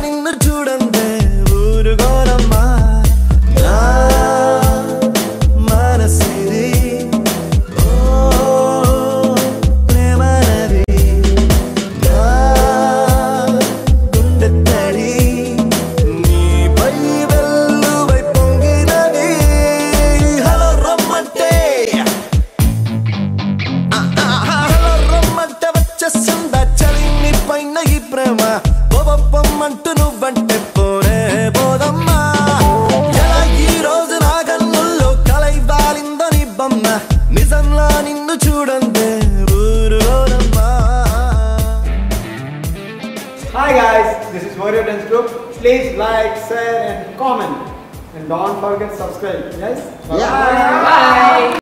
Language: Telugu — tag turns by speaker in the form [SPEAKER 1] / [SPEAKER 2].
[SPEAKER 1] నిన్ను చూడందే ఊరుగోరమ్మా నా మనసిది ఓ ప్రేమనది నా గుండె తడి నీపై వెల్లువై పొంగినది హలో రమ్మంటే హలో రమ్మంటే వచ్చేసిందా చలి నీ పైన ఈ ప్రేమ బొబొప్పమ్మంటూ నువ్వంటే పోరే పోదమ్మా ఎలా ఈ రోజు నా కన్నుల్లో కలై వాలిందని బొమ్మ నిజంలా నిన్ను చూడందే ఊరుగోరమ్మా.
[SPEAKER 2] Hi guys, this is Warrior Dance Group. Please like, share and comment. And don't forget subscribe. Yes? Bye.
[SPEAKER 3] Bye.